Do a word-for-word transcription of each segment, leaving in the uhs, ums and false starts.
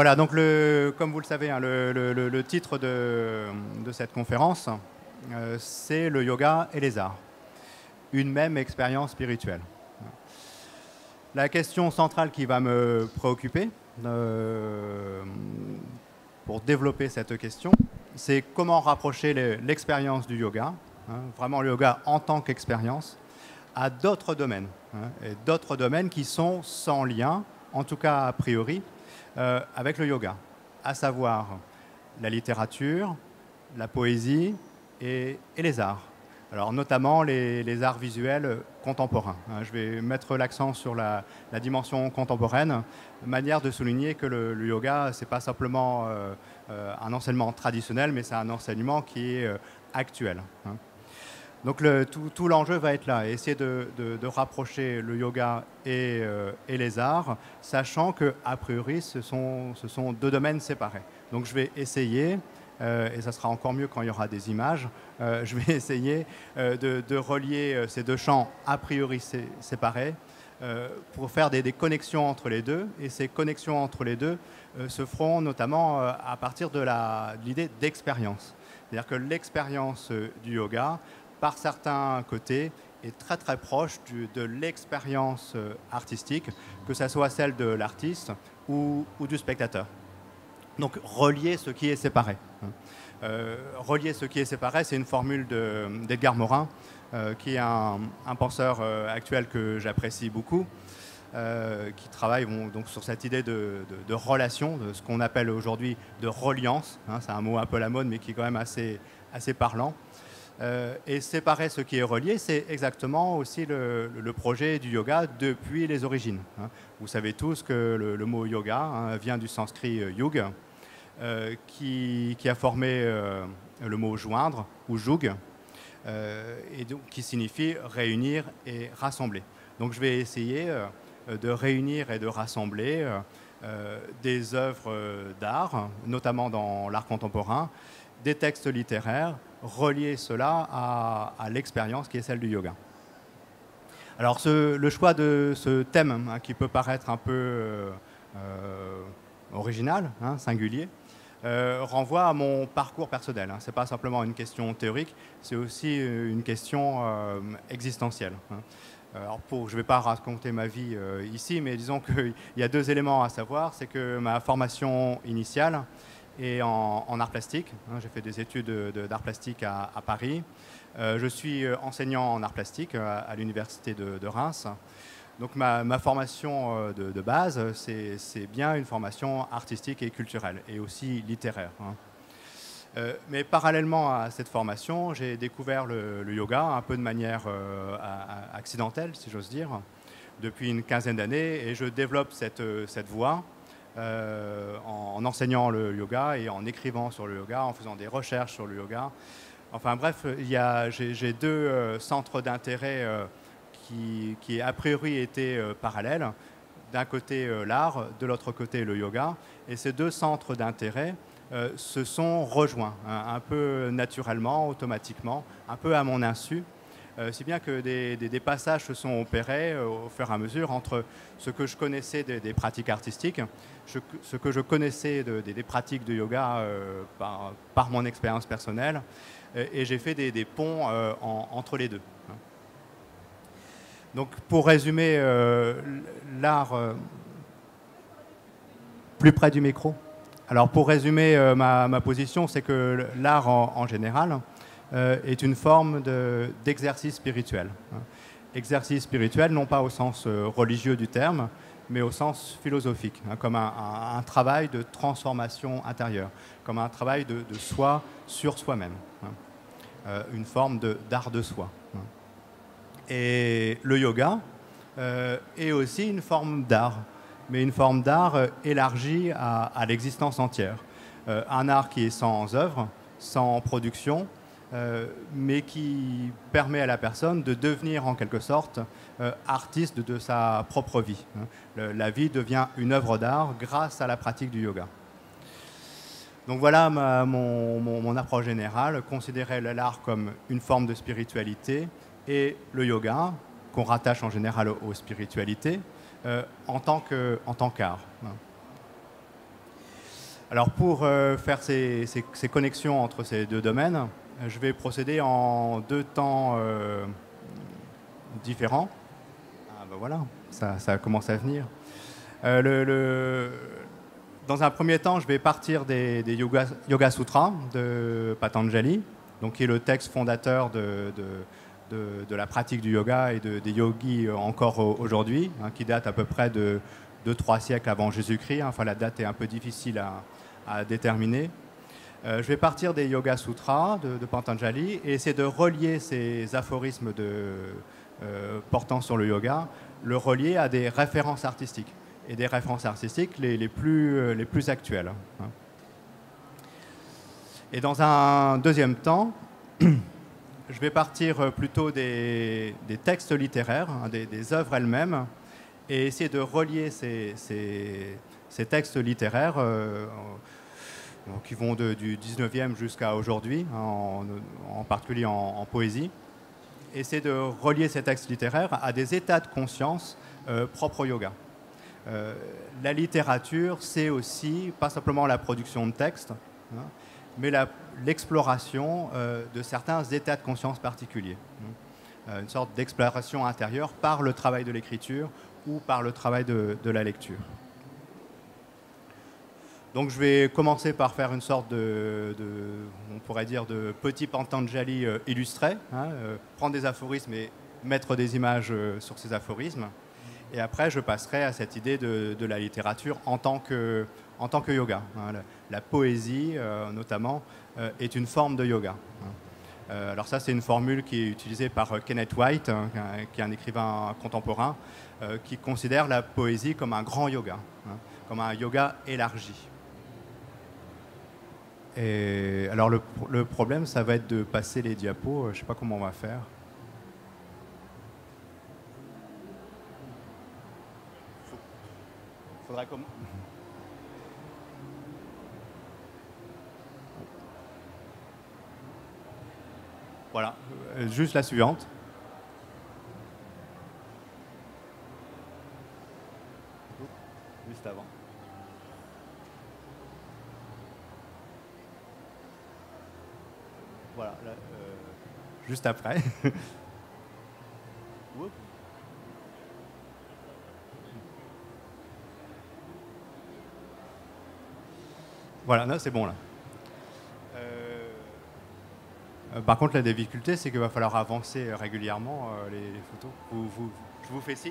voilà, donc le, comme vous le savez, hein, le, le- le- le titre de, de cette conférence, euh, c'est le yoga et les arts. Une même expérience spirituelle. La question centrale qui va me préoccuper euh, pour développer cette question, c'est comment rapprocher les- l'expérience du yoga, hein, vraiment le yoga en tant qu'expérience, à d'autres domaines, hein, et d'autres domaines qui sont sans lien, en tout cas a priori, euh, avec le yoga, à savoir la littérature, la poésie et, et les arts. Alors notamment les, les arts visuels contemporains, hein. Je vais mettre l'accent sur la, la dimension contemporaine, manière de souligner que le, le yoga, ce n'est pas simplement euh, euh, un enseignement traditionnel, mais c'est un enseignement qui est euh, actuel, hein. Donc le, tout, tout l'enjeu va être là, essayer de, de- de rapprocher le yoga et, euh, et les arts, sachant qu'a priori ce sont, ce sont deux domaines séparés. Donc je vais essayer, euh, et ça sera encore mieux quand il y aura des images, euh, je vais essayer euh, de, de relier euh, ces deux champs a priori sé- séparés euh, pour faire des, des connexions entre les deux. Et ces connexions entre les deux euh, se feront notamment euh, à partir de la- de l'idée d'expérience. C'est-à-dire que l'expérience euh, du yoga, par certains côtés, est très très proche du- de l'expérience euh, artistique, que ce soit celle de l'artiste ou, ou du spectateur. Donc relier ce qui est séparé, hein. Euh, relier ce qui est séparé, c'est une formule de- d'Edgar Morin, euh, qui est un, un penseur euh, actuel que j'apprécie beaucoup, euh, qui travaille bon, donc sur cette idée de, de- de relation, de ce qu'on appelle aujourd'hui de reliance, hein. C'est un mot un peu à la mode, mais qui est quand même assez, assez parlant. Euh, et séparer ce qui est relié, c'est exactement aussi le, le projet du yoga depuis les origines, hein. Vous savez tous que le, le mot yoga, hein, vient du sanskrit euh, yug, euh, qui, qui a formé euh, le mot joindre ou jug, euh, et donc, qui signifie réunir et rassembler. Donc je vais essayer euh, de réunir et de rassembler euh, euh, des œuvres euh, d'art, notamment dans l'art contemporain, des textes littéraires, relier cela à, à l'expérience qui est celle du yoga. Alors ce- le choix de ce thème, hein, qui peut paraître un peu euh, euh, original, hein, singulier, euh, renvoie à mon parcours personnel, hein. Ce n'est pas simplement une question théorique, c'est aussi euh, une question euh, existentielle, hein. Alors pour, je ne vais pas raconter ma vie euh, ici, mais disons qu'il y a deux éléments à savoir. C'est que ma formation initiale est en, en art plastique, hein. J'ai fait des études de- de- d'art plastique à, à Paris. Euh, je suis euh, enseignant en art plastique euh, à, à l'université de, de Reims. Donc ma, ma formation euh, de, de base, c'est c'est bien une formation artistique et culturelle, et aussi littéraire, hein. Euh, mais parallèlement à cette formation, j'ai découvert le, le yoga un peu de manière euh, a- a- accidentelle, si j'ose dire, depuis une quinzaine d'années, et je développe cette, euh, cette voie euh, en, en enseignant le yoga et en écrivant sur le yoga, en faisant des recherches sur le yoga. Enfin bref, il y a- j'ai j'ai deux euh, centres d'intérêt euh, qui, qui a priori étaient euh, parallèles. D'un côté euh, l'art, de l'autre côté le yoga. Et ces deux centres d'intérêt euh, se sont rejoints, hein, un peu naturellement, automatiquement, un peu à mon insu. Euh, si bien que des, des- des passages se sont opérés euh, au fur et à mesure entre ce que je connaissais des, des pratiques artistiques, je- ce que je connaissais de- des, des pratiques de yoga euh, par, par mon expérience personnelle, et, et j'ai fait des, des ponts euh, en- entre les deux, hein. Donc pour résumer, euh, l'art, euh, plus près du micro. Alors pour résumer euh, ma, ma position, c'est que l'art en, en général euh, est une forme de- d'exercice spirituel, hein. Exercice spirituel, non pas au sens euh, religieux du terme, mais au sens philosophique, hein, comme un, un- un travail de transformation intérieure, comme un travail de, de soi sur soi-même, hein. Euh, une forme de- d'art de soi, hein. Et le yoga euh, est aussi une forme d'art, mais une forme d'art euh, élargie à, à l'existence entière. Euh, un art qui est sans œuvre, sans production, euh, mais qui permet à la personne de devenir en quelque sorte euh, artiste de, de sa propre vie, hein. Le- la vie devient une œuvre d'art grâce à la pratique du yoga. Donc voilà ma- mon, mon- mon approche générale, considérer l'art comme une forme de spiritualité et le yoga, qu'on rattache en général aux spiritualités, euh, en tant que- en tant qu'art. Alors pour euh, faire ces, ces, ces connexions entre ces deux domaines, je vais procéder en deux temps euh, différents. Ah ben voilà, ça, ça commence à venir. Euh, le, le, dans un premier temps, je vais partir des, des Yoga, Yoga Sutras de Patanjali, donc qui est le texte fondateur de, de, de, de la pratique du yoga et de, des yogis encore aujourd'hui, hein, qui date à peu près de deux trois siècles avant Jésus-Christ. Hein, enfin, la date est un peu difficile à, à déterminer. Euh, je vais partir des Yoga Sutras de, de Patanjali et essayer de relier ces aphorismes de, euh, portant sur le yoga, le relier à des références artistiques, et des références artistiques les, les, plus, euh, les plus actuelles. Hein. Et dans un deuxième temps, je vais partir plutôt des, des textes littéraires, hein, des, des œuvres elles-mêmes, et essayer de relier ces, ces, ces textes littéraires euh, qui vont de, du dix-neuvième jusqu'à aujourd'hui, hein, en, en particulier en, en poésie, essayer de relier ces textes littéraires à des états de conscience euh, propres au yoga. Euh, la littérature, c'est aussi, pas simplement la production de textes, hein, mais l'exploration euh, de certains états de conscience particuliers. Euh, une sorte d'exploration intérieure par le travail de l'écriture ou par le travail de, de la lecture. Donc je vais commencer par faire une sorte de, de on pourrait dire, de petit Patanjali euh, illustré, hein, euh, prendre des aphorismes et mettre des images euh, sur ces aphorismes. Et après, je passerai à cette idée de, de la littérature en tant que, en tant que yoga. Hein. La, la poésie, euh, notamment, euh, est une forme de yoga. Hein. Euh, alors ça, c'est une formule qui est utilisée par euh, Kenneth White, hein, qui est un écrivain contemporain, euh, qui considère la poésie comme un grand yoga, hein, comme un yoga élargi. Et alors le, le problème, ça va être de passer les diapos. Je ne sais pas comment on va faire. Faudrait comme... Voilà, euh, juste la suivante. Juste avant. Voilà, là, euh, juste après. Voilà, c'est bon là. Euh, euh, par contre, la difficulté, c'est qu'il va falloir avancer régulièrement euh, les, les photos. Vous, vous, je vous fais signe.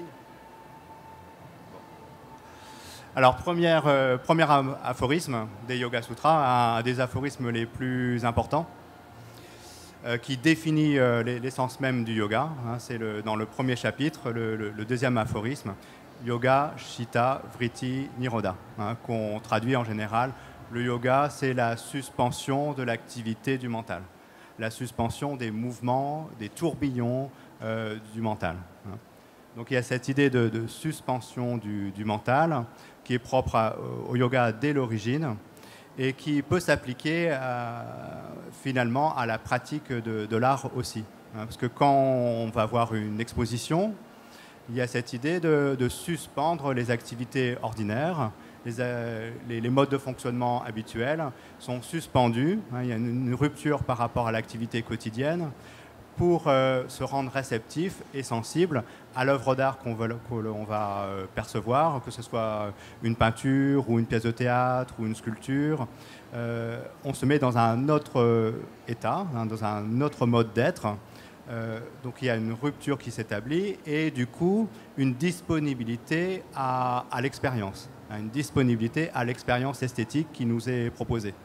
Bon. Alors, première, euh, premier aphorisme des Yoga Sutras, un des aphorismes les plus importants, euh, qui définit euh, l'essence même du yoga. Hein, c'est le, dans le premier chapitre, le, le, le deuxième aphorisme, Yoga, Chitta, Vritti, Nirodha, hein, qu'on traduit en général. Le yoga, c'est la suspension de l'activité du mental, la suspension des mouvements, des tourbillons euh, du mental. Hein. Donc il y a cette idée de, de suspension du, du mental qui est propre à, au yoga dès l'origine et qui peut s'appliquer finalement à la pratique de, de l'art aussi. Hein. Parce que quand on va voir une exposition, il y a cette idée de, de suspendre les activités ordinaires. Les, euh, les, les modes de fonctionnement habituels sont suspendus. Hein, il y a une, une rupture par rapport à l'activité quotidienne pour euh, se rendre réceptif et sensible à l'œuvre d'art qu'on qu va euh, percevoir, que ce soit une peinture ou une pièce de théâtre ou une sculpture. Euh, on se met dans un autre euh, état, hein, dans un autre mode d'être. Euh, donc il y a une rupture qui s'établit et du coup une disponibilité à, à l'expérience. Une disponibilité à l'expérience esthétique qui nous est proposée.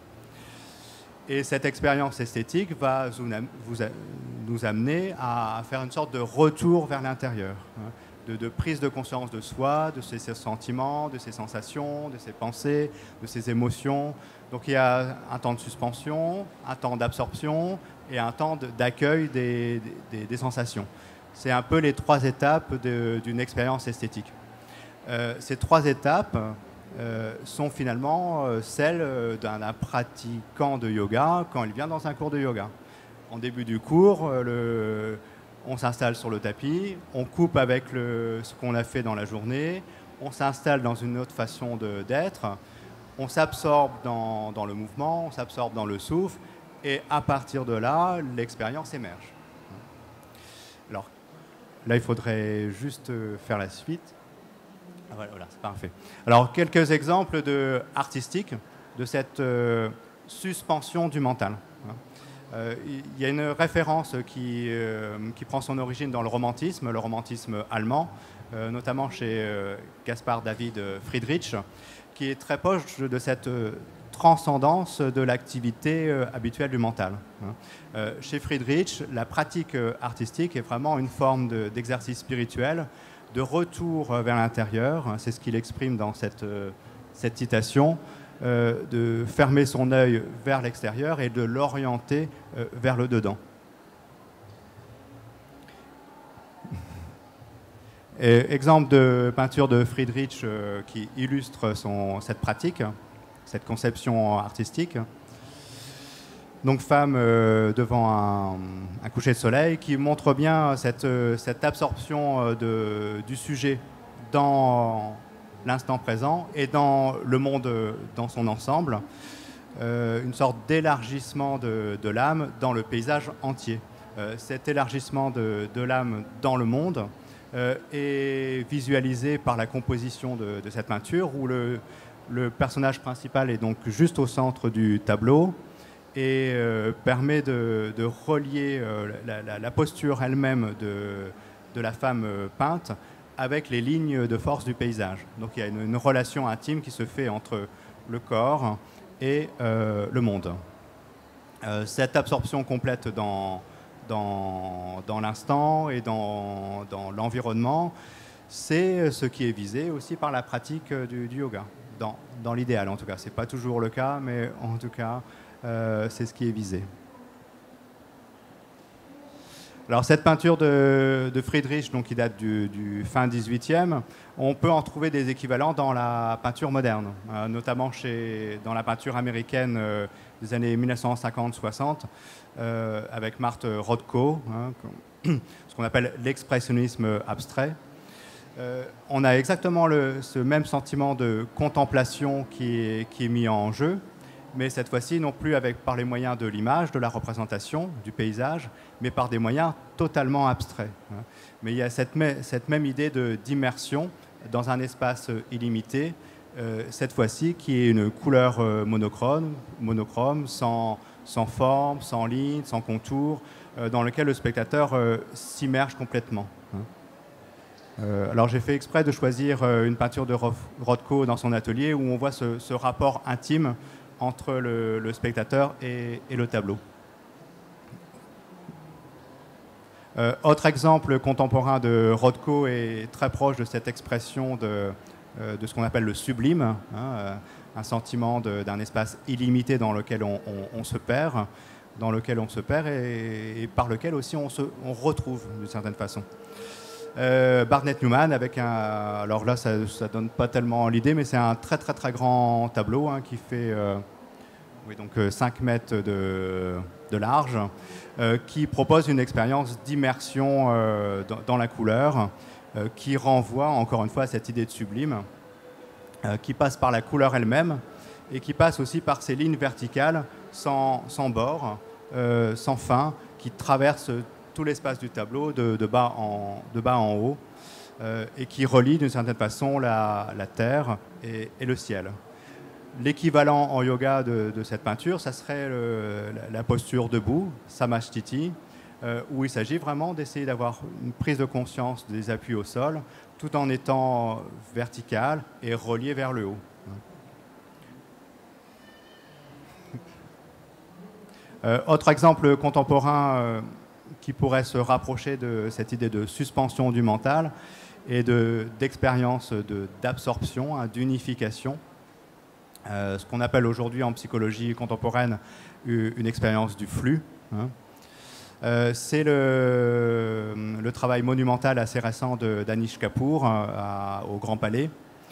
Et cette expérience esthétique va vous, vous, nous amener à faire une sorte de retour vers l'intérieur, hein, de, de prise de conscience de soi, de ses, ses sentiments, de ses sensations, de ses pensées, de ses émotions. Donc il y a un temps de suspension, un temps d'absorption et un temps d'accueil des, des, des sensations. C'est un peu les trois étapes d'une expérience esthétique. Euh, ces trois étapes euh, sont finalement euh, celles d'un pratiquant de yoga quand il vient dans un cours de yoga. En début du cours, euh, le, on s'installe sur le tapis, on coupe avec le, ce qu'on a fait dans la journée, on s'installe dans une autre façon d'être, on s'absorbe dans, dans le mouvement, on s'absorbe dans le souffle, et à partir de là, l'expérience émerge. Alors, là, il faudrait juste faire la suite. Ah, voilà, voilà, c'est parfait. Alors, quelques exemples de, artistiques de cette euh, suspension du mental. Euh, il y a une référence qui, euh, qui prend son origine dans le romantisme, le romantisme allemand, euh, notamment chez euh, Caspar David Friedrich, qui est très proche de cette euh, transcendance de l'activité euh, habituelle du mental. Euh, chez Friedrich, la pratique euh, artistique est vraiment une forme de, d'exercice spirituel, de retour vers l'intérieur. C'est ce qu'il exprime dans cette, euh, cette citation. Euh, de fermer son œil vers l'extérieur et de l'orienter euh, vers le dedans. Et, exemple de peinture de Friedrich euh, qui illustre son, cette pratique, cette conception artistique. Donc femme euh, devant un, un coucher de soleil qui montre bien cette, euh, cette absorption de, du sujet dans l'instant présent et dans le monde dans son ensemble, euh, une sorte d'élargissement de, de l'âme dans le paysage entier. Euh, cet élargissement de, de l'âme dans le monde euh, est visualisé par la composition de, de cette peinture où le, le personnage principal est donc juste au centre du tableau et euh, permet de, de relier euh, la, la, la posture elle-même de, de la femme peinte avec les lignes de force du paysage. Donc il y a une, une relation intime qui se fait entre le corps et euh, le monde. Euh, cette absorption complète dans, dans, dans l'instant et dans, dans l'environnement, c'est ce qui est visé aussi par la pratique du, du yoga, dans, dans l'idéal en tout cas. Ce n'est pas toujours le cas, mais en tout cas, euh, c'est ce qui est visé. Alors cette peinture de, de Friedrich, donc, qui date du, du fin dix-huitième, on peut en trouver des équivalents dans la peinture moderne, euh, notamment chez, dans la peinture américaine euh, des années mille neuf cent cinquante soixante, euh, avec Marthe Rothko, hein, ce qu'on appelle l'expressionnisme abstrait. Euh, on a exactement le, ce même sentiment de contemplation qui est, qui est mis en jeu, mais cette fois-ci non plus avec, par les moyens de l'image, de la représentation, du paysage, mais par des moyens totalement abstraits. Mais il y a cette, cette même idée de, d'immersion dans un espace illimité, euh, cette fois-ci qui est une couleur euh, monochrome, monochrome sans, sans forme, sans ligne, sans contour, euh, dans lequel le spectateur euh, s'immerge complètement. Euh, alors j'ai fait exprès de choisir euh, une peinture de Rothko dans son atelier où on voit ce, ce rapport intime entre le, le spectateur et, et le tableau. Euh, autre exemple contemporain de Rothko est très proche de cette expression de, euh, de ce qu'on appelle le sublime, hein, euh, un sentiment de, d'un espace illimité dans lequel on, on, on se perd, dans lequel on se perd et, et par lequel aussi on se on retrouve d'une certaine façon. Euh, Barnett Newman avec un, alors là ça, ça donne pas tellement l'idée, mais c'est un très très très grand tableau hein, qui fait euh, oui, donc euh, cinq mètres de, de large, euh, qui propose une expérience d'immersion euh, dans, dans la couleur, euh, qui renvoie encore une fois à cette idée de sublime, euh, qui passe par la couleur elle-même et qui passe aussi par ces lignes verticales sans, sans bord, euh, sans fin, qui traversent tout l'espace du tableau de, de, bas, en, de bas en haut euh, et qui relie d'une certaine façon la, la terre et, et le ciel. L'équivalent en yoga de, de cette peinture, ça serait le, la, la posture debout, Samasthiti, euh, où il s'agit vraiment d'essayer d'avoir une prise de conscience des appuis au sol tout en étant vertical et relié vers le haut. Euh, autre exemple contemporain euh, qui pourrait se rapprocher de cette idée de suspension du mental et de, d'expérience de, d'absorption, hein, d'unification. Euh, ce qu'on appelle aujourd'hui en psychologie contemporaine une expérience du flux. Hein. Euh, c'est le, le travail monumental assez récent de d'Anish Kapoor à, au Grand Palais,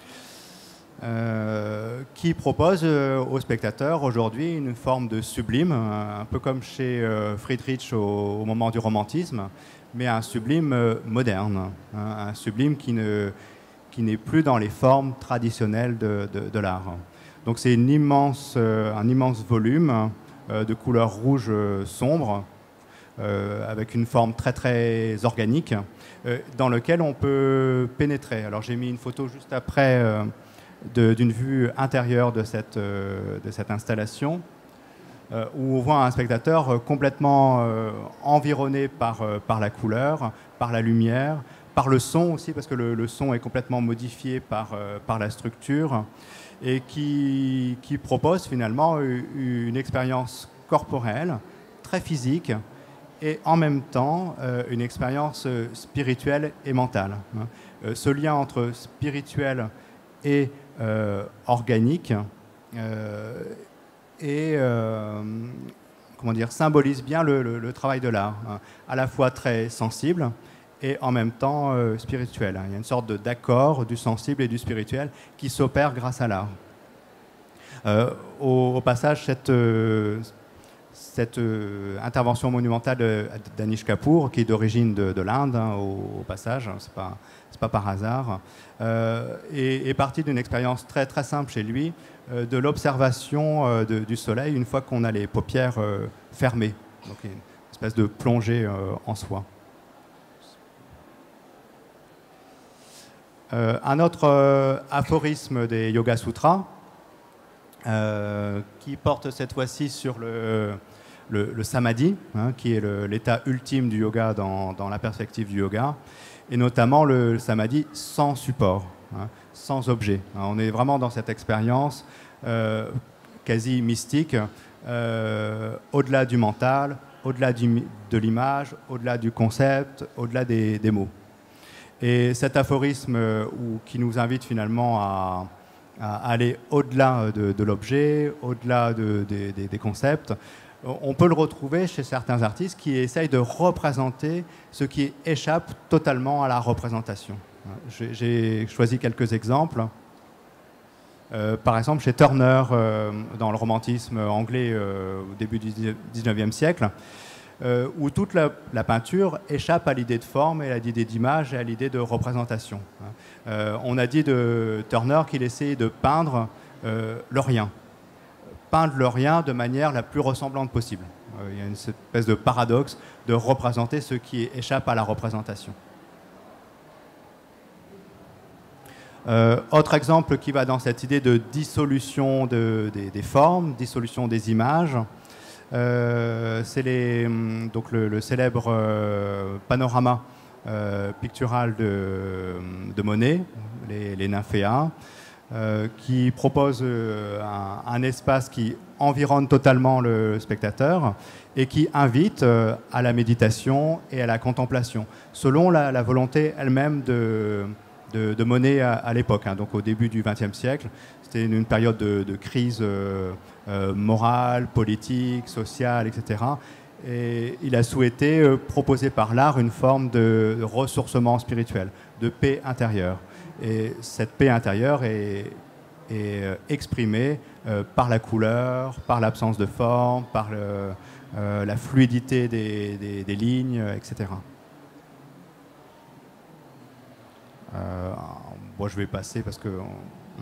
euh, qui propose euh, aux spectateurs aujourd'hui une forme de sublime, un, un peu comme chez euh, Friedrich au, au moment du romantisme, mais un sublime euh, moderne, hein, un sublime qui ne, qui n'est plus dans les formes traditionnelles de, de, de l'art. Donc c'est une immense, euh, un immense volume euh, de couleur rouge euh, sombre, euh, avec une forme très très organique, euh, dans lequel on peut pénétrer. Alors j'ai mis une photo juste après euh, d'une vue intérieure de cette, euh, de cette installation, euh, où on voit un spectateur euh, complètement euh, environné par, euh, par la couleur, par la lumière, par le son aussi, parce que le, le son est complètement modifié par, euh, par la structure, et qui, qui propose finalement une, une expérience corporelle, très physique, et en même temps euh, une expérience euh, spirituelle et mentale. Hein. Euh, ce lien entre spirituel et euh, organique euh, et euh, comment dire, symbolise bien le, le, le travail de l'art, hein, à la fois très sensible et en même temps euh, spirituel. Hein. Il y a une sorte d'accord du sensible et du spirituel qui s'opère grâce à l'art. Euh, au, au passage, cette, euh, cette euh, intervention monumentale d'Anish Kapoor, qui est d'origine de, de l'Inde, hein, au, au passage, c'est pas, c'est pas par hasard, euh, est, est partie d'une expérience très, très simple chez lui, euh, de l'observation euh, de, du soleil une fois qu'on a les paupières euh, fermées. Donc une espèce de plongée euh, en soi. Euh, un autre euh, aphorisme des Yoga Sutras, euh, qui porte cette fois-ci sur le, le, le samadhi, hein, qui est l'état ultime du yoga dans, dans la perspective du yoga, et notamment le, le samadhi sans support, hein, sans objet. Hein, on est vraiment dans cette expérience euh, quasi mystique, euh, au-delà du mental, au-delà de l'image, au-delà du concept, au-delà des, des mots. Et cet aphorisme euh, où, qui nous invite finalement à, à aller au-delà de, de l'objet, au-delà de, de, de, des concepts, on peut le retrouver chez certains artistes qui essayent de représenter ce qui échappe totalement à la représentation. J'ai choisi quelques exemples. Euh, par exemple, chez Turner, euh, dans le romantisme anglais euh, au début du dix-neuvième siècle, Euh, où toute la, la peinture échappe à l'idée de forme et à l'idée d'image et à l'idée de représentation. Euh, on a dit de Turner qu'il essayait de peindre euh, le rien, peindre le rien de manière la plus ressemblante possible. Euh, il y a une espèce de paradoxe de représenter ce qui échappe à la représentation. Euh, autre exemple qui va dans cette idée de dissolution de, des, des formes, dissolution des images. Euh, c'est donc le, le célèbre euh, panorama euh, pictural de, de Monet, les, les Nymphéas, euh, qui propose euh, un, un espace qui environne totalement le spectateur et qui invite euh, à la méditation et à la contemplation, selon la, la volonté elle-même de, de, de Monet à, à l'époque, hein, donc au début du vingtième siècle. C'était une, une période de, de crise euh, euh, morale, politique, sociale, et cetera. Et il a souhaité euh, proposer par l'art une forme de, de ressourcement spirituel, de paix intérieure. Et cette paix intérieure est, est euh, exprimée euh, par la couleur, par l'absence de forme, par le, euh, la fluidité des, des, des lignes, et cetera. Euh, bon, je vais passer parce que... On,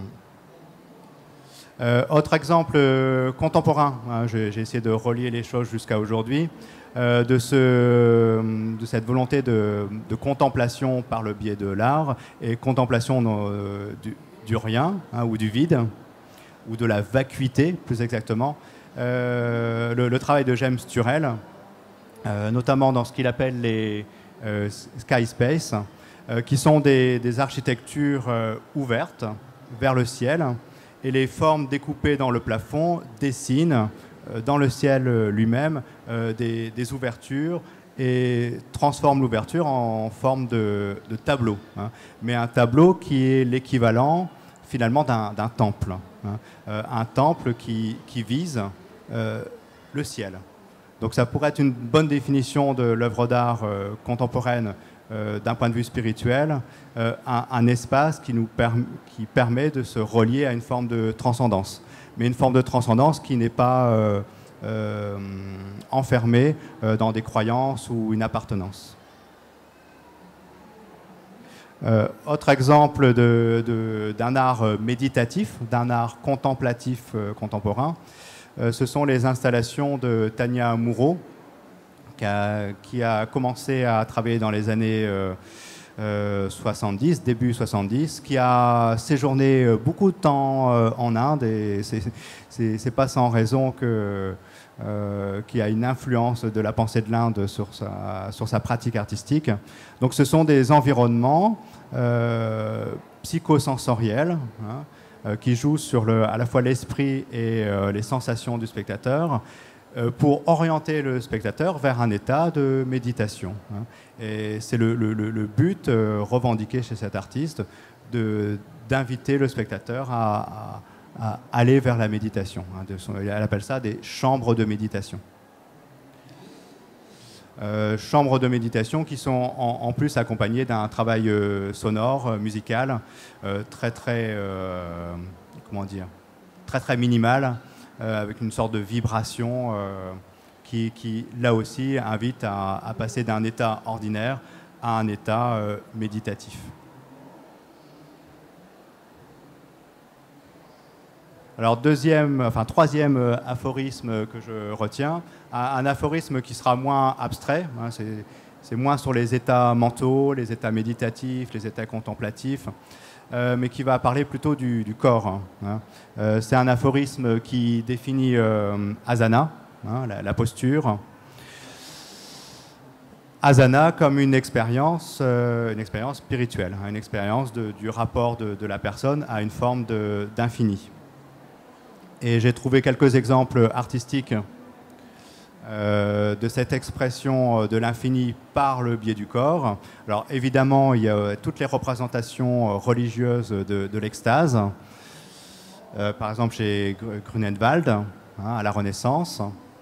Euh, autre exemple euh, contemporain, hein, j'ai essayé de relier les choses jusqu'à aujourd'hui, euh, de, ce, de cette volonté de, de contemplation par le biais de l'art et contemplation euh, du, du rien, hein, ou du vide, ou de la vacuité plus exactement. Euh, le, le travail de James Turrell, euh, notamment dans ce qu'il appelle les euh, sky space, euh, qui sont des, des architectures euh, ouvertes vers le ciel, et les formes découpées dans le plafond dessinent euh, dans le ciel lui-même euh, des, des ouvertures et transforment l'ouverture en forme de, de tableau, hein. Mais un tableau qui est l'équivalent finalement d'un temple, hein. Euh, un temple qui, qui vise euh, le ciel. Donc ça pourrait être une bonne définition de l'œuvre d'art euh, contemporaine Euh, d'un point de vue spirituel, euh, un, un espace qui nous perm qui permet de se relier à une forme de transcendance, mais une forme de transcendance qui n'est pas euh, euh, enfermée euh, dans des croyances ou une appartenance. Euh, autre exemple de, de, d'un art méditatif, d'un art contemplatif euh, contemporain, euh, ce sont les installations de Tania Moreau, qui a, qui a commencé à travailler dans les années euh, euh, soixante-dix, début soixante-dix, qui a séjourné beaucoup de temps euh, en Inde, et c'est pas sans raison que Euh, qui a une influence de la pensée de l'Inde sur sa, sur sa pratique artistique. Donc ce sont des environnements euh, psychosensoriels hein, euh, qui jouent sur le, à la fois l'esprit et euh, les sensations du spectateur euh, pour orienter le spectateur vers un état de méditation. Hein. Et c'est le, le, le but euh, revendiqué chez cet artiste d'inviter le spectateur à, à à aller vers la méditation. Elle appelle ça des chambres de méditation. Euh, chambres de méditation qui sont en, en plus accompagnées d'un travail euh, sonore, euh, musical, euh, très très, euh, comment dire, très très minimal, euh, avec une sorte de vibration euh, qui, qui, là aussi, invite à, à passer d'un état ordinaire à un état euh, méditatif. Alors deuxième, enfin troisième aphorisme que je retiens, un aphorisme qui sera moins abstrait, hein, c'est moins sur les états mentaux, les états méditatifs, les états contemplatifs, euh, mais qui va parler plutôt du, du corps. Hein. Euh, c'est un aphorisme qui définit euh, asana, hein, la, la posture. Asana comme une expérience, euh, une expérience spirituelle, hein, une expérience de, du rapport de, de la personne à une forme d'infini. Et j'ai trouvé quelques exemples artistiques euh, de cette expression de l'infini par le biais du corps. Alors évidemment, il y a toutes les représentations religieuses de, de l'extase. Euh, par exemple chez Grunewald, hein, à la Renaissance,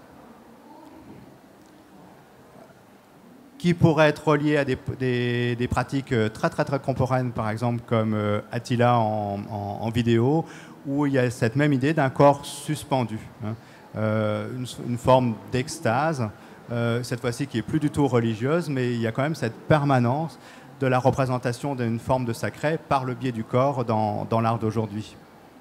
qui pourrait être relié à des, des, des pratiques très très très contemporaines, par exemple comme euh, Attila en, en, en vidéo, où il y a cette même idée d'un corps suspendu, hein, euh, une, une forme d'extase, euh, cette fois-ci qui est plus du tout religieuse, mais il y a quand même cette permanence de la représentation d'une forme de sacré par le biais du corps dans, dans l'art d'aujourd'hui.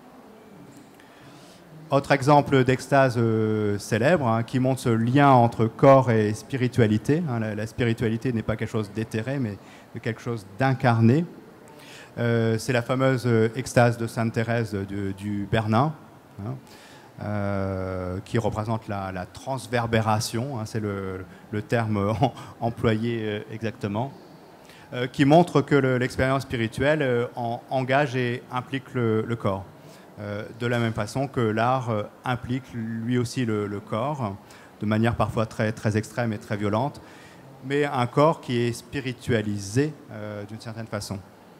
Autre exemple d'extase euh, célèbre, hein, qui montre ce lien entre corps et spiritualité. Hein, la, la spiritualité n'est pas quelque chose d'éthéré, mais quelque chose d'incarné. Euh, c'est la fameuse euh, extase de Sainte Thérèse de, du Bernin, hein, euh, qui représente la, la transverbération, hein, c'est le, le terme en, employé euh, exactement, euh, qui montre que l'expérience spirituelle euh, en, engage et implique le, le corps. Euh, de la même façon que l'art euh, implique lui aussi le, le corps, de manière parfois très, très extrême et très violente, mais un corps qui est spiritualisé euh, d'une certaine façon.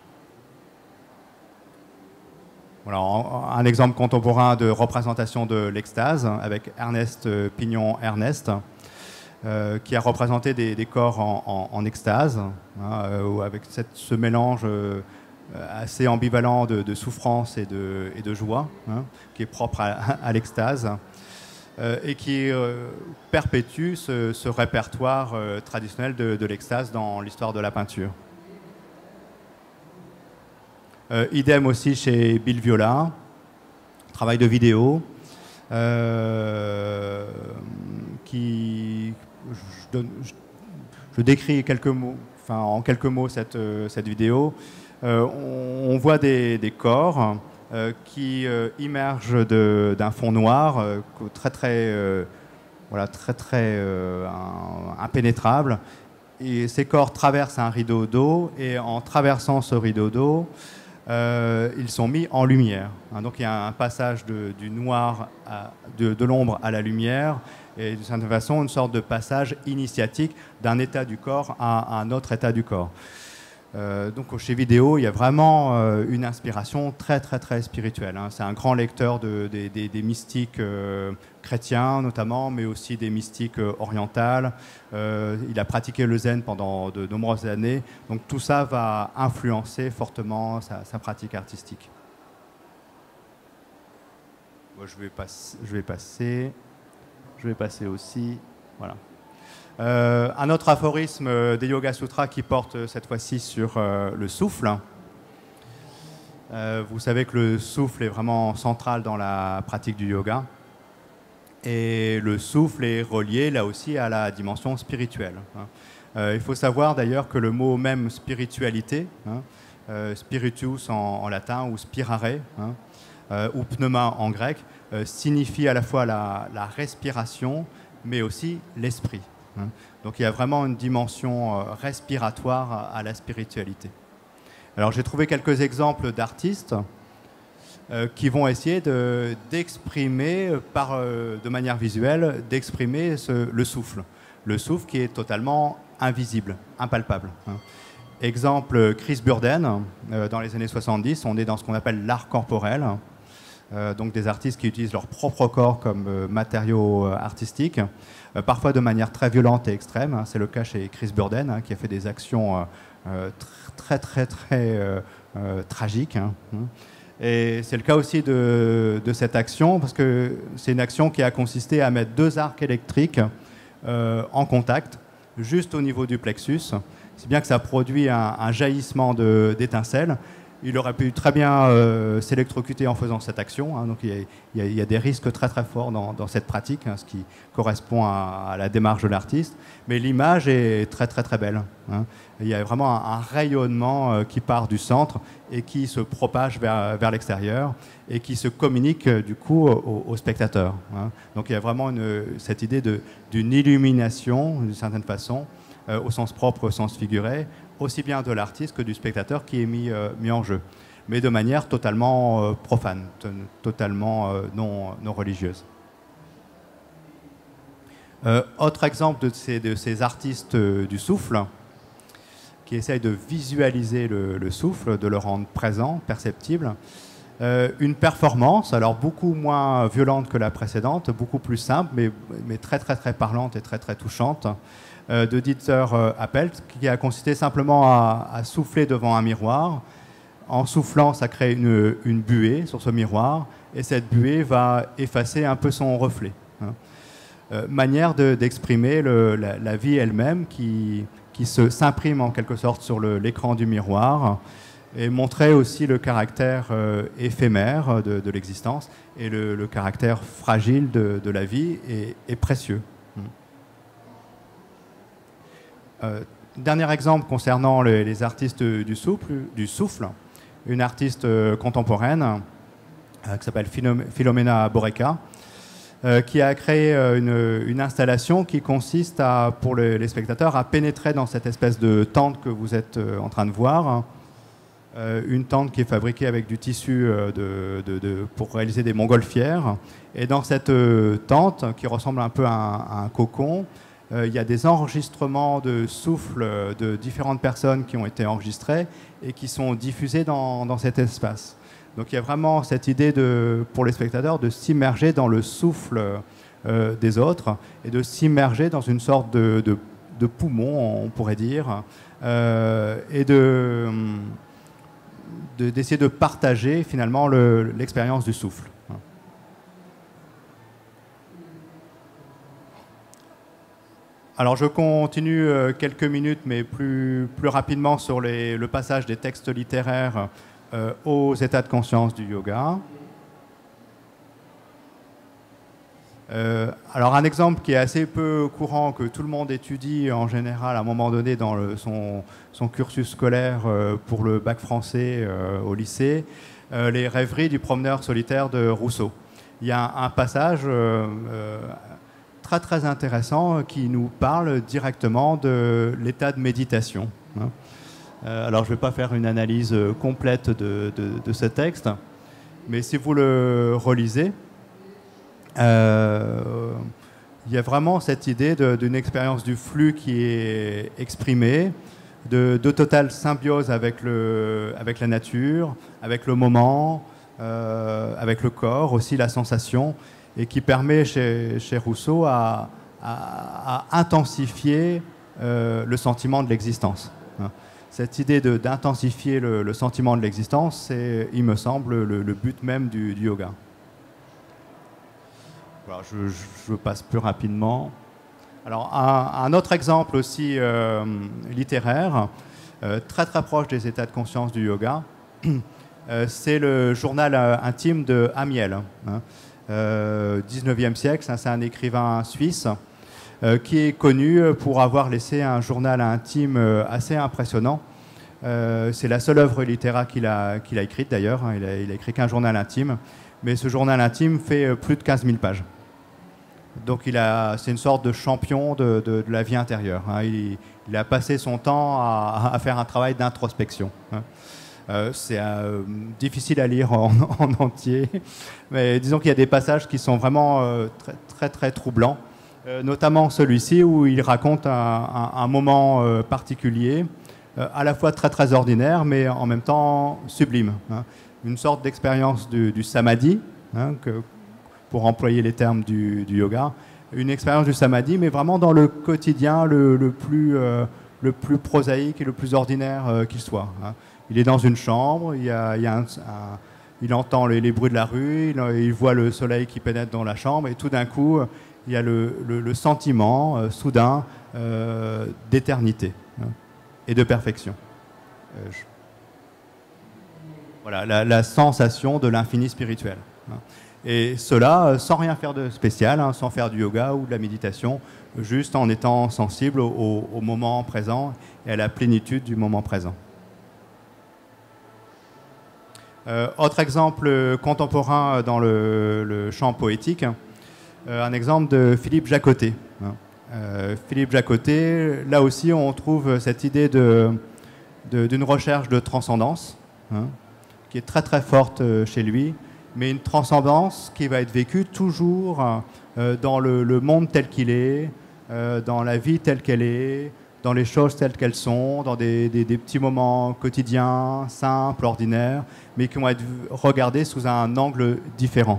Voilà, un exemple contemporain de représentation de l'extase avec Ernest Pignon-Ernest, euh, qui a représenté des, des corps en, en, en extase, hein, euh, avec cette, ce mélange euh, assez ambivalent de, de souffrance et de, et de joie, hein, qui est propre à, à l'extase, euh, et qui euh, perpétue ce, ce répertoire euh, traditionnel de, de l'extase dans l'histoire de la peinture. Euh, idem aussi chez Bill Viola, travail de vidéo, euh, qui, je, donne, je, je décris quelques mots, enfin, en quelques mots cette, cette vidéo. Euh, on, on voit des, des corps euh, qui euh, immergent d'un fond noir euh, très très, euh, voilà, très, très euh, un, impénétrable. Et ces corps traversent un rideau d'eau, et en traversant ce rideau d'eau, Euh, ils sont mis en lumière. Hein, donc il y a un passage de, du noir, à, de, de l'ombre à la lumière, et d'une certaine façon une sorte de passage initiatique d'un état du corps à, à un autre état du corps. Euh, donc chez Vidéo, il y a vraiment euh, une inspiration très très très spirituelle. Hein. C'est un grand lecteur de, de, de, des mystiques euh, chrétiens notamment, mais aussi des mystiques euh, orientales. Euh, il a pratiqué le zen pendant de nombreuses années. Donc tout ça va influencer fortement sa, sa pratique artistique. Bon, je vais passer, je vais passer, je vais passer aussi. Voilà. Euh, un autre aphorisme des Yoga Sutras qui porte cette fois-ci sur euh, le souffle. Euh, vous savez que le souffle est vraiment central dans la pratique du yoga. Et le souffle est relié là aussi à la dimension spirituelle. Hein. Euh, il faut savoir d'ailleurs que le mot même spiritualité, hein, euh, spiritus en, en latin ou spirare, hein, euh, ou pneuma en grec, euh, signifie à la fois la, la respiration, mais aussi l'esprit. Hein. Donc il y a vraiment une dimension euh, respiratoire à, à la spiritualité. Alors j'ai trouvé quelques exemples d'artistes euh, qui vont essayer de, d'exprimer par, euh, de manière visuelle, d'exprimer ce, le souffle. Le souffle qui est totalement invisible, impalpable. Hein. Exemple, Chris Burden, euh, dans les années soixante-dix, on est dans ce qu'on appelle l'art corporel. Euh, donc des artistes qui utilisent leur propre corps comme euh, matériau euh, artistique, euh, parfois de manière très violente et extrême. Hein. C'est le cas chez Chris Burden, hein, qui a fait des actions euh, euh, très très très euh, euh, tragiques. Hein. Et c'est le cas aussi de, de cette action, parce que c'est une action qui a consisté à mettre deux arcs électriques euh, en contact, juste au niveau du plexus, si bien que ça produit un, un jaillissement de, d'étincelles. Il aurait pu très bien euh, s'électrocuter en faisant cette action. Hein, donc il y, a, il, y a, il y a des risques très très forts dans, dans cette pratique, hein, ce qui correspond à, à la démarche de l'artiste. Mais l'image est très très très belle. Hein. Il y a vraiment un, un rayonnement euh, qui part du centre et qui se propage vers, vers l'extérieur et qui se communique euh, du coup au, au spectateur. Hein. Donc il y a vraiment une, cette idée de, d'une illumination d'une certaine façon, euh, au sens propre, au sens figuré, aussi bien de l'artiste que du spectateur qui est mis, euh, mis en jeu, mais de manière totalement euh, profane, t- totalement euh, non, non religieuse. Euh, autre exemple de ces, de ces artistes euh, du souffle, qui essayent de visualiser le, le souffle, de le rendre présent, perceptible. Euh, une performance, alors beaucoup moins violente que la précédente, beaucoup plus simple, mais, mais très très très parlante et très très touchante, euh, de Dieter euh, Appelt, qui a consisté simplement à, à souffler devant un miroir. En soufflant, ça crée une, une buée sur ce miroir, et cette buée va effacer un peu son reflet. Hein. Euh, manière de, d'exprimer le, la, la vie elle-même qui, qui se, s'imprime en quelque sorte sur le, l'écran du miroir, et montrer aussi le caractère euh, éphémère de, de l'existence et le, le caractère fragile de, de la vie et, et précieux. Euh, dernier exemple concernant les, les artistes du souffle, du souffle, une artiste euh, contemporaine euh, qui s'appelle Philomena Boreka, euh, qui a créé euh, une, une installation qui consiste à, pour les, les spectateurs à pénétrer dans cette espèce de tente que vous êtes euh, en train de voir. Euh, une tente qui est fabriquée avec du tissu euh, de, de, de, pour réaliser des montgolfières. Et dans cette euh, tente, qui ressemble un peu à un, à un cocon, euh, il y a des enregistrements de souffle de différentes personnes qui ont été enregistrées et qui sont diffusés dans, dans cet espace. Donc il y a vraiment cette idée de, pour les spectateurs de s'immerger dans le souffle euh, des autres et de s'immerger dans une sorte de, de, de poumon, on pourrait dire, euh, et de... De, d'essayer de partager finalement le, l'expérience du souffle. Alors je continue euh, quelques minutes, mais plus, plus rapidement sur les, le passage des textes littéraires euh, aux états de conscience du yoga. Euh, alors un exemple qui est assez peu courant, que tout le monde étudie en général à un moment donné dans le, son, son cursus scolaire euh, pour le bac français euh, au lycée, euh, les rêveries du promeneur solitaire de Rousseau. Il y a un, un passage euh, euh, très très intéressant qui nous parle directement de l'état de méditation. Hein. Euh, alors je ne vais pas faire une analyse complète de, de, de ce texte, mais si vous le relisez, Euh, il y a vraiment cette idée de, d'une expérience du flux qui est exprimée, de, de totale symbiose avec, le, avec la nature, avec le moment, euh, avec le corps, aussi la sensation, et qui permet chez, chez Rousseau à, à, à intensifier euh, le sentiment de l'existence. Cette idée de, d'intensifier le, le sentiment de l'existence, c'est, il me semble, le, le but même du, du yoga. Alors, je, je, je passe plus rapidement. Alors, un, un autre exemple aussi euh, littéraire, euh, très très proche des états de conscience du yoga, euh, c'est le journal euh, intime de Amiel, hein, euh, dix-neuvième siècle. C'est un écrivain suisse euh, qui est connu pour avoir laissé un journal intime euh, assez impressionnant. Euh, c'est la seule œuvre littéraire qu'il a, qu'il a écrite d'ailleurs. Il a, il a écrit qu'un journal intime, mais ce journal intime fait plus de quinze mille pages. Donc c'est une sorte de champion de, de, de la vie intérieure. Hein. Il, il a passé son temps à, à faire un travail d'introspection. Hein. Euh, c'est euh, difficile à lire en, en entier, mais disons qu'il y a des passages qui sont vraiment euh, très, très très troublants, euh, notamment celui-ci où il raconte un, un, un moment euh, particulier, euh, à la fois très très ordinaire, mais en même temps sublime. Hein. Une sorte d'expérience du, du samadhi, hein, que, pour employer les termes du, du yoga, une expérience du samadhi, mais vraiment dans le quotidien le, le, plus, euh, le plus prosaïque et le plus ordinaire euh, qu'il soit. Hein. Il est dans une chambre, il, y a, il, y a un, un, il entend les, les bruits de la rue, il, il voit le soleil qui pénètre dans la chambre, et tout d'un coup, il y a le, le, le sentiment euh, soudain euh, d'éternité, hein, et de perfection. Euh, je... Voilà, la, la sensation de l'infini spirituel. Hein. Et cela sans rien faire de spécial, hein, sans faire du yoga ou de la méditation, juste en étant sensible au, au moment présent et à la plénitude du moment présent. Euh, autre exemple contemporain dans le, le champ poétique, euh, un exemple de Philippe Jacotet. Hein. Euh, Philippe Jacotet, là aussi on trouve cette idée de, de, d'une recherche de transcendance, hein, qui est très très forte chez lui, mais une transcendance qui va être vécue toujours euh, dans le, le monde tel qu'il est, euh, dans la vie telle qu'elle est, dans les choses telles qu'elles sont, dans des, des, des petits moments quotidiens, simples, ordinaires, mais qui vont être regardés sous un angle différent.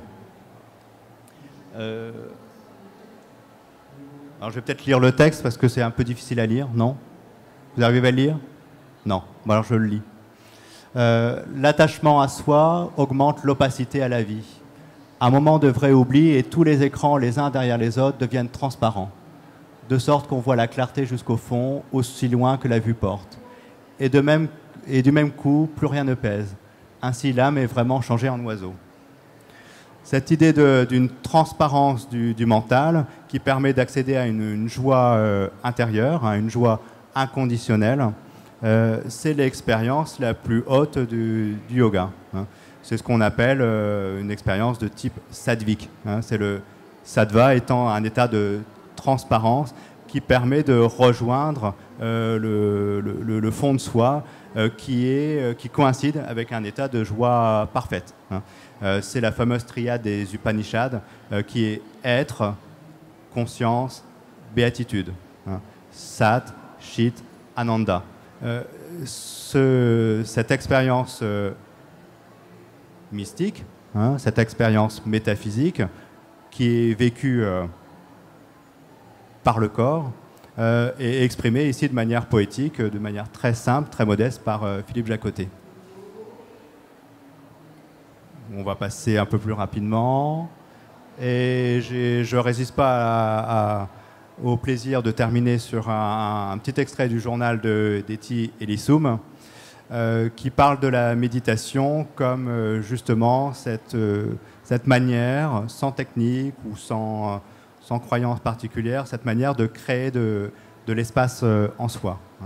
Euh... Alors je vais peut-être lire le texte parce que c'est un peu difficile à lire, non? Vous arrivez à le lire? Non. Bon, alors je le lis. Euh, L'attachement à soi augmente l'opacité à la vie. Un moment de vrai oubli et tous les écrans les uns derrière les autres deviennent transparents, de sorte qu'on voit la clarté jusqu'au fond, aussi loin que la vue porte. Et, de même, et du même coup, plus rien ne pèse. Ainsi, l'âme est vraiment changée en oiseau. Cette idée d'une transparence du, du mental qui permet d'accéder à une, une joie euh, intérieure, hein, une joie inconditionnelle, euh, c'est l'expérience la plus haute du, du yoga. Hein. C'est ce qu'on appelle euh, une expérience de type sattvique. Hein. C'est le sattva étant un état de transparence qui permet de rejoindre euh, le, le, le fond de soi euh, qui, est, euh, qui coïncide avec un état de joie parfaite. Hein. Euh, c'est la fameuse triade des Upanishads euh, qui est être, conscience, béatitude. Hein. Sat, Chit, Ananda. Euh, ce, cette expérience euh, mystique, hein, cette expérience métaphysique qui est vécue euh, par le corps, euh, et exprimé ici de manière poétique, de manière très simple, très modeste par euh, Philippe Jacotet. On va passer un peu plus rapidement. Et je ne résiste pas à, à, au plaisir de terminer sur un, un petit extrait du journal de d'Etty Ellissoum, euh, qui parle de la méditation comme euh, justement cette, euh, cette manière, sans technique ou sans... Euh, sans croyance particulière, cette manière de créer de, de l'espace euh, en soi. Hein.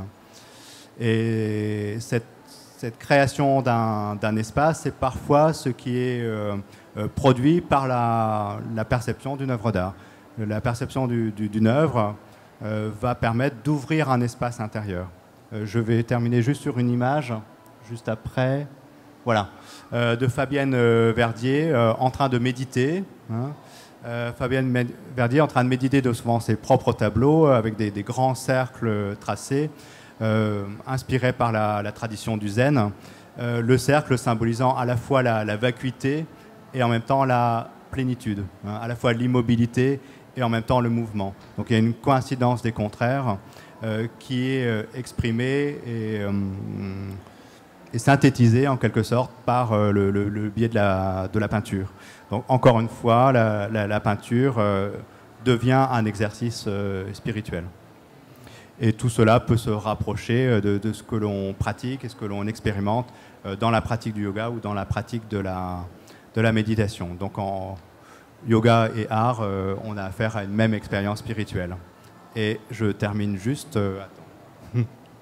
Et cette, cette création d'un espace, c'est parfois ce qui est euh, euh, produit par la, la perception d'une œuvre d'art. La perception du, du, d'une œuvre euh, va permettre d'ouvrir un espace intérieur. Euh, je vais terminer juste sur une image, juste après. Voilà, euh, de Fabienne euh, Verdier euh, en train de méditer. Hein. Euh, Fabienne Verdier en train de méditer devant ses propres tableaux avec des, des grands cercles tracés, euh, inspirés par la, la tradition du zen. Euh, le cercle symbolisant à la fois la, la vacuité et en même temps la plénitude, hein, à la fois l'immobilité et en même temps le mouvement. Donc il y a une coïncidence des contraires euh, qui est euh, exprimée et, euh, et synthétisée en quelque sorte par euh, le, le, le biais de la, de la peinture. Donc, encore une fois, la, la, la peinture euh, devient un exercice euh, spirituel. Et tout cela peut se rapprocher de, de ce que l'on pratique et ce que l'on expérimente euh, dans la pratique du yoga ou dans la pratique de la, de la méditation. Donc en yoga et art, euh, on a affaire à une même expérience spirituelle. Et je termine juste... Euh, attends.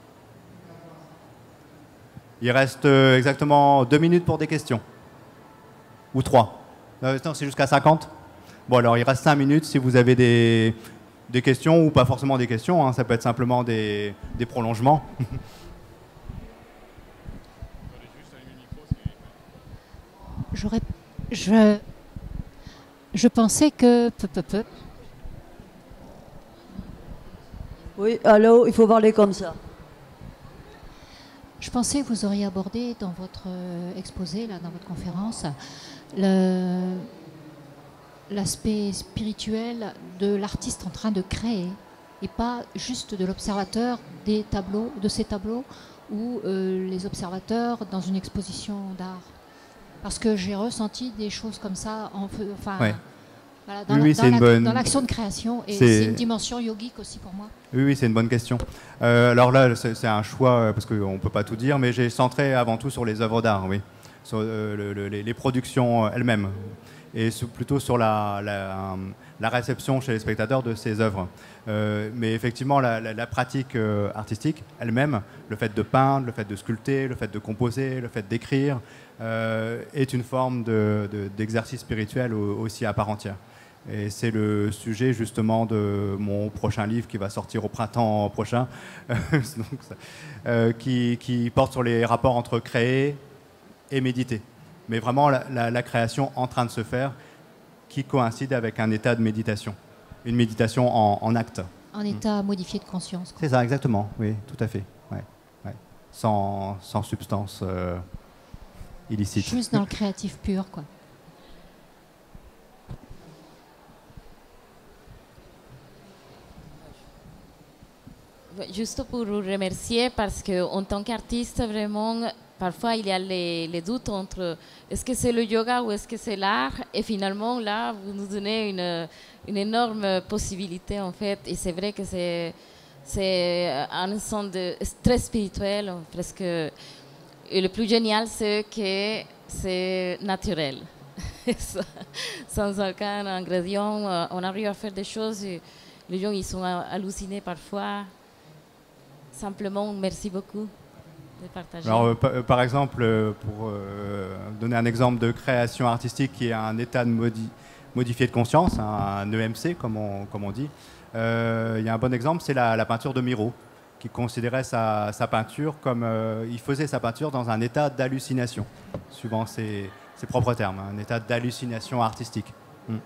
Il reste euh, exactement deux minutes pour des questions. Ou trois. Euh, non, c'est jusqu'à cinquante. Bon, alors il reste cinq minutes si vous avez des... Des questions ou pas forcément des questions, hein, ça peut être simplement des, des prolongements. J'aurais, je, je pensais que... Peu, peu, peu. Oui, allô, il faut parler comme ça. Je pensais que vous auriez abordé dans votre exposé, là, dans votre conférence, le... l'aspect spirituel de l'artiste en train de créer et pas juste de l'observateur des tableaux, de ces tableaux ou euh, les observateurs dans une exposition d'art. Parce que j'ai ressenti des choses comme ça en, enfin, ouais. voilà, dans, oui, la, oui, dans, la, bonne... dans l'action de création et c'est une dimension yogique aussi pour moi. Oui, oui, c'est une bonne question. Euh, alors là, c'est, c'est un choix parce qu'on ne peut pas tout dire, mais j'ai centré avant tout sur les œuvres d'art, oui, sur euh, le, le, les, les productions elles-mêmes. Et plutôt sur la, la, la réception chez les spectateurs de ces œuvres. Euh, mais effectivement, la, la, la pratique euh, artistique elle-même, le fait de peindre, le fait de sculpter, le fait de composer, le fait d'écrire, euh, est une forme de, de, d'exercice spirituel aussi à part entière. Et c'est le sujet justement de mon prochain livre qui va sortir au printemps prochain, donc, euh, qui, qui porte sur les rapports entre créer et méditer. Mais vraiment la, la, la création en train de se faire qui coïncide avec un état de méditation, une méditation en, en acte. Un état mmh. modifié de conscience. Quoi. C'est ça, exactement, oui, tout à fait. Ouais, ouais. Sans, sans substance euh, illicite. Juste dans le créatif pur, quoi. Juste pour vous remercier parce qu'en tant qu'artiste, vraiment, parfois il y a les, les doutes entre est-ce que c'est le yoga ou est-ce que c'est l'art. Et finalement, là, vous nous donnez une, une énorme possibilité, en fait. Et c'est vrai que c'est, c'est un sens de, très spirituel, presque. Et le plus génial, c'est que c'est naturel. Sans aucun ingrédient, on arrive à faire des choses. Les gens, ils sont hallucinés parfois. Simplement, merci beaucoup de partager. Alors, euh, par, euh, par exemple, euh, pour euh, donner un exemple de création artistique qui est un état de modi modifié de conscience, hein, un E M C, comme on, comme on dit, euh, il y a un bon exemple, c'est la, la peinture de Miro, qui considérait sa, sa peinture comme... Euh, il faisait sa peinture dans un état d'hallucination, suivant ses, ses propres termes, un état d'hallucination artistique. Hum.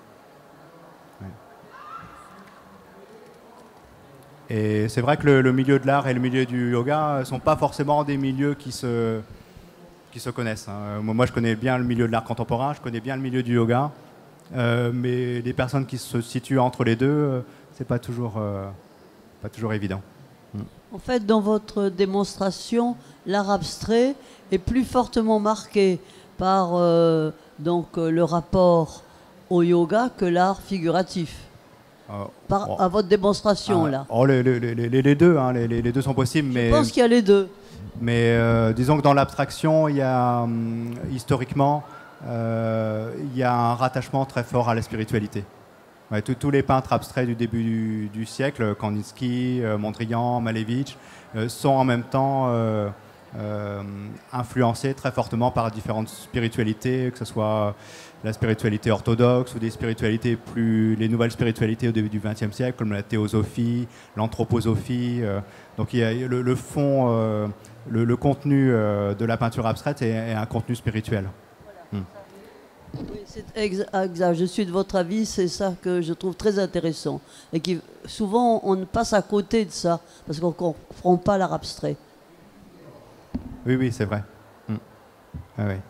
Et c'est vrai que le, le milieu de l'art et le milieu du yoga ne sont pas forcément des milieux qui se, qui se connaissent. Hein. Moi, je connais bien le milieu de l'art contemporain, je connais bien le milieu du yoga, euh, mais les personnes qui se situent entre les deux, euh, c'est pas toujours, euh, pas toujours évident. Mm. En fait, dans votre démonstration, l'art abstrait est plus fortement marqué par euh, donc, euh, le rapport au yoga que l'art figuratif. Euh, Par, oh. À votre démonstration, ah, là. Oh, les, les, les, les deux, hein, les, les deux sont possibles. Je mais, pense qu'il y a les deux. Mais euh, disons que dans l'abstraction, il y a, hum, historiquement, euh, il y a un rattachement très fort à la spiritualité. Ouais, tous les peintres abstraits du début du, du siècle, Kandinsky, euh, Mondrian, Malevich, euh, sont en même temps euh, euh, influencés très fortement par différentes spiritualités, que ce soit la spiritualité orthodoxe ou des spiritualités plus, les nouvelles spiritualités au début du vingtième siècle, comme la théosophie, l'anthroposophie. Euh, donc il y a le, le fond, euh, le, le contenu euh, de la peinture abstraite est, est un contenu spirituel. Voilà. Hmm. Oui, c'est exact. Je suis de votre avis, c'est ça que je trouve très intéressant. Et qui, souvent, on passe à côté de ça, parce qu'on ne comprend pas l'art abstrait. Oui, oui, c'est vrai. Hmm. Ah, oui.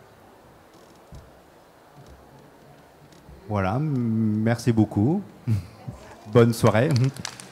Voilà, merci beaucoup. Bonne soirée.